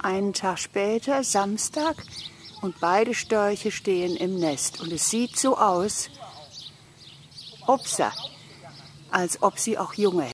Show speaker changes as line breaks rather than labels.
Einen Tag später, Samstag, und beide Störche stehen im Nest. Und es sieht so aus, als ob sie auch Junge hätten.